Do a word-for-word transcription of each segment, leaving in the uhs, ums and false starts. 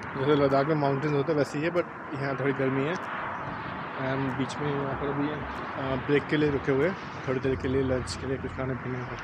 जैसे लद्दाख में माउंटेन्स होते हैं वैसे ही है, बट यहाँ थोड़ी गर्मी है। एंड बीच में यहाँ पर अभी ब्रेक के लिए रुके हुए हैं, थोड़ी देर के लिए लंच के लिए कुछ खाने पीने का।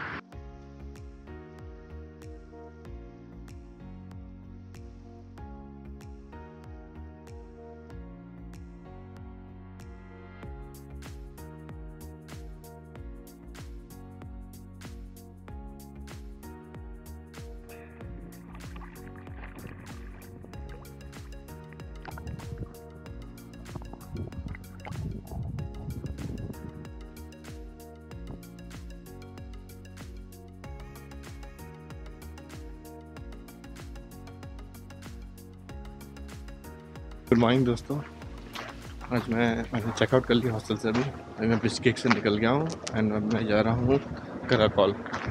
गुड मॉर्निंग दोस्तों, आज मैं मैंने चेकआउट कर लिया हॉस्टल से। अभी अभी मैं बिश्केक से निकल गया हूँ एंड अब मैं जा रहा हूँ कराकौल।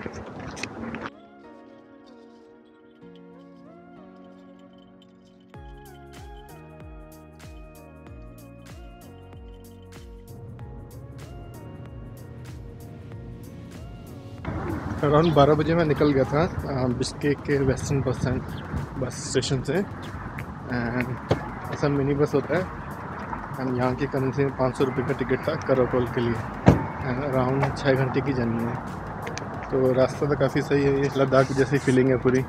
अराउंड बारह बजे मैं निकल गया था बिश्केक के western bus stand bus station से। एंड ऐसा मिनी बस होता है एंड यहाँ की करेंसी में पाँच सौ रुपये का टिकट था कराकौल के लिए। एंड अराउंड छः घंटे की जर्नी है, तो रास्ता तो काफ़ी सही है। ये लद्दाख जैसी फीलिंग है पूरी।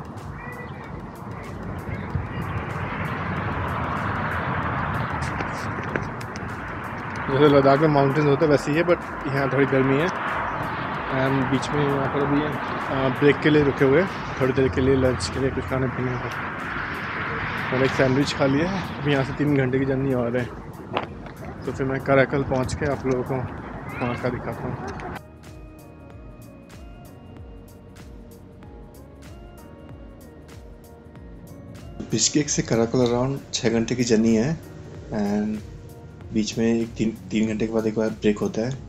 जैसे लद्दाख में माउंटेन्स होते हैं वैसे ही है, बट यहाँ थोड़ी गर्मी है। एंड बीच में यहाँ पर अभी ब्रेक के लिए रुके हुए हैं, थोड़ी देर के लिए लंच के लिए कुछ खाने पीने का। मैंने एक सैंडविच खा लिया है। अभी यहाँ से तीन घंटे की जर्नी और है, तो फिर मैं कराकल पहुँच के आप लोगों को वहाँ का दिखाता हूँ। बिश्केक से कराकल अराउंड छः घंटे की जर्नी है एंड बीच में एक तीन तीन घंटे के बाद एक बार ब्रेक होता है।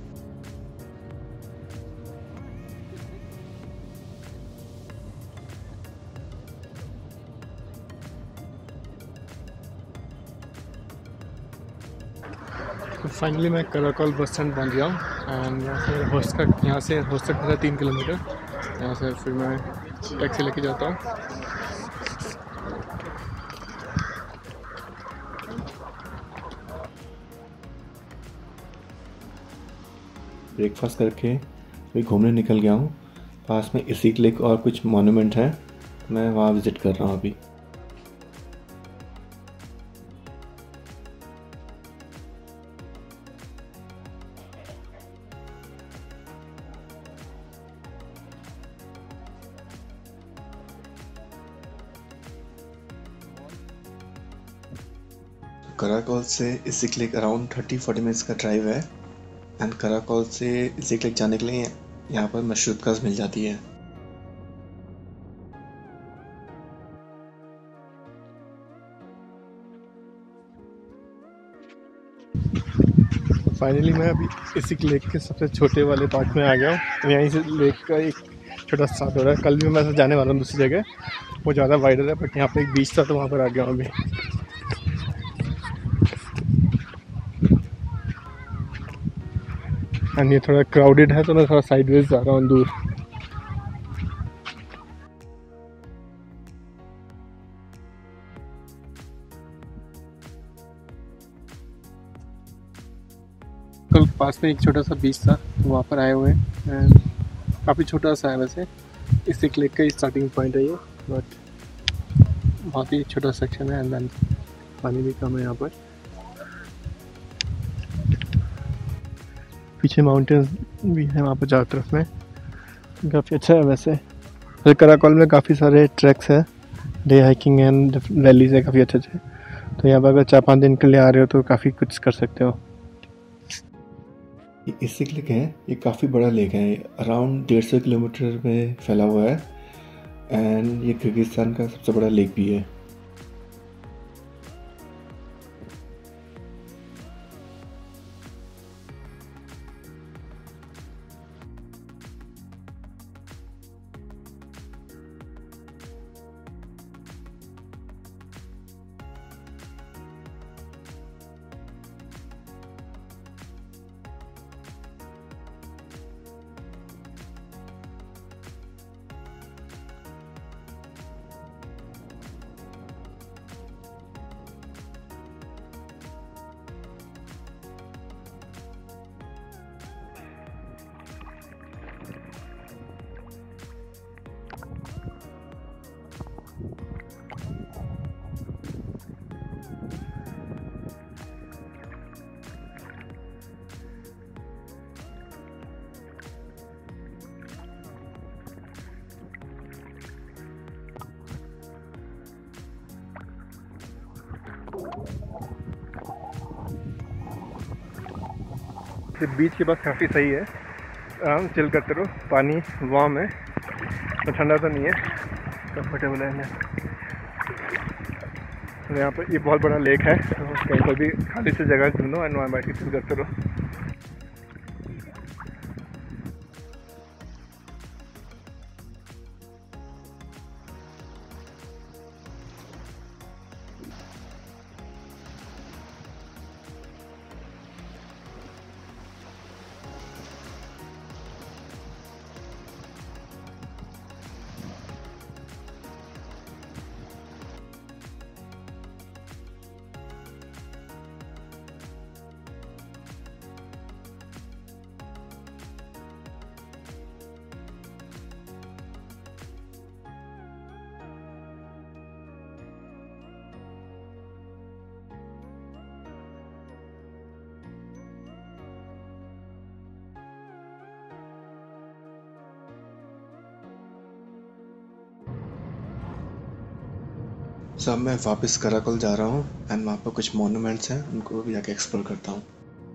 तो फाइनली मैं कराकौल बस स्टैंड पहुंच गया हूँ एंड यहाँ से होस्ट का यहाँ से होस्ट तक है तीन किलोमीटर। यहाँ से फिर मैं टैक्सी लेके जाता हूँ। ब्रेकफास्ट करके मैं घूमने निकल गया हूँ। पास में इसिक लेक और कुछ मॉन्यूमेंट है, मैं वहाँ विज़िट कर रहा हूँ अभी। कराकौल से Issyk lake around thirty forty minutes का ड्राइव है एंड कराकौल से इसिक लेक जाने के लिए यहाँ पर मशरूत कार्स मिल जाती है। फाइनली मैं अभी इसिक लेक के सबसे छोटे वाले पार्ट में आ गया हूँ। यहीं से लेक का एक छोटा स्टार्ट हो रहा है। कल भी मैं ऐसे जाने वाला हूँ दूसरी जगह, वो ज़्यादा वाइडर है, बट यहाँ पे एक बीच था तो वहाँ पर आ गया हूँ अभी। एंड ये थोड़ा क्राउडेड है तो मैं थोड़ा साइडवेज जा रहा हूँ दूर। कल पास में एक छोटा सा बीच था तो वहाँ पर आए हुए हैं। काफ़ी छोटा सा है वैसे, इसिक लेक का स्टार्टिंग पॉइंट है ये, बट बहुत ही छोटा सेक्शन है एंड देन पानी भी कम है यहाँ पर। पीछे माउंटेन्स भी है वहाँ पर चारों तरफ में, काफ़ी अच्छा है वैसे। फिर कराकौल में काफ़ी सारे ट्रैक्स हैं, डे हाइकिंग एंड वैलीज है काफ़ी अच्छे अच्छे। तो यहाँ पर अगर चार पाँच दिन के लिए आ रहे हो तो काफ़ी कुछ कर सकते हो। ये इसिक लेक है, ये काफ़ी बड़ा लेक है, अराउंड डेढ़ सौ किलोमीटर में फैला हुआ है एंड ये किर्गिस्तान का सबसे बड़ा लेक भी है। बीच के पास काफ़ी सही है, आराम चिल करते रहो, पानी वार्म है तो ठंडा तो नहीं है, कंफर्टेबल है। तो यहाँ पर ये बहुत बड़ा लेक है, तो कहीं पर भी खाली से जगह ढूंढो एंड वहाँ बैठ के चिल करते रहो। सो अब मैं वापस कराकल जा रहा हूँ एंड वहाँ पर कुछ मॉन्यूमेंट्स हैं, उनको भी जाके एक्सप्लोर करता हूँ।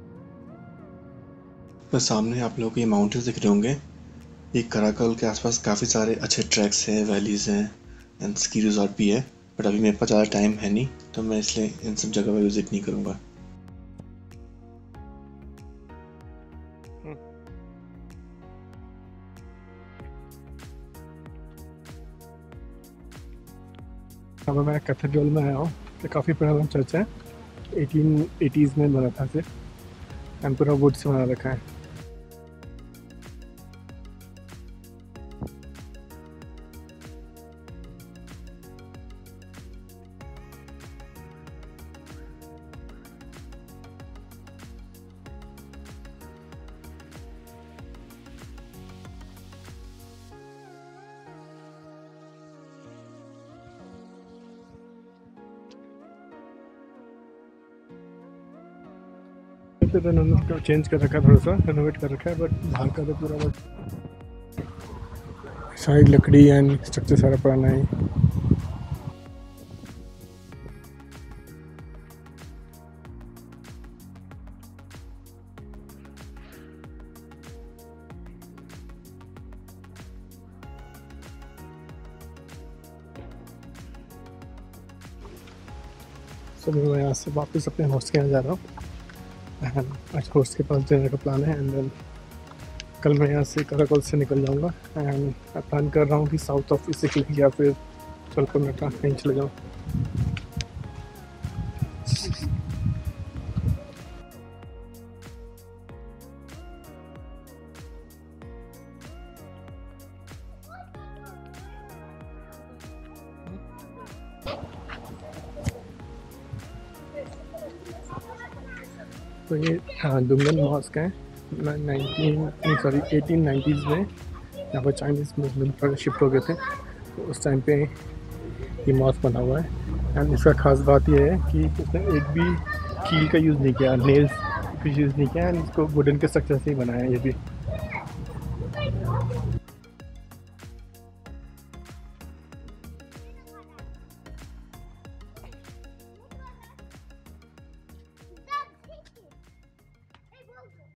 तो सामने आप लोगों को ये माउंटेन्स दिख रहे होंगे। ये कराकल के आसपास काफ़ी सारे अच्छे ट्रैक्स हैं, वैलीज हैं एंड स्की रिजॉर्ट भी है, बट अभी मेरे पास ज़्यादा टाइम है नहीं, तो मैं इसलिए इन सब जगह पर विजिट नहीं करूँगा। अब मैं कैथेड्रल में आया हूँ, तो काफ़ी पुराना चर्च है, एटीन एटीज़ में बना था से, एंड पूरा वुड से बना रखा है। तो उन्होंने चेंज कर रखा है, थोड़ा सा रेनोवेट कर रखा है, बट बाहर का तो पूरा बस सारी लकड़ी एंड स्ट्रक्चर सारा पुराना है। so, मैं यहाँ से वापस अपने होस्ट के यहाँ जा रहा हूँ। आज होस्ट के पास जाने का प्लान है, एंड देन कल मैं यहाँ से कराकल से निकल जाऊँगा, एंड मैं प्लान कर रहा हूँ कि साउथ ऑफ इसे या फिर चलकर कहीं चले जाऊँ। तो ये दुंगन मॉस्क है, नाइनटीन सॉरी एटीन नाइन्टीज़ में यहाँ पर चाइनीज़ मुस्लिम पर शिफ्ट हो गए थे, तो उस टाइम पे ये मॉस्क बना हुआ है। एंड इसका ख़ास बात ये है कि उसने एक भी कील का यूज़ नहीं किया, नेल्स कुछ यूज़ नहीं किया, एंड इसको वुडन के स्ट्रक्चर से ही बनाया है ये भी।